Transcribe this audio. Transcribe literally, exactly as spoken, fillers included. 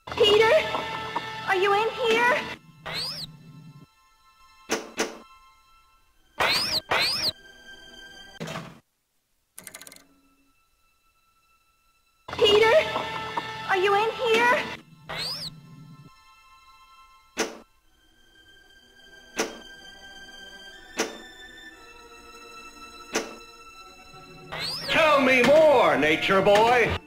Peter? Are you in here? Peter? Are you in here? Tell me more, Nature Boy.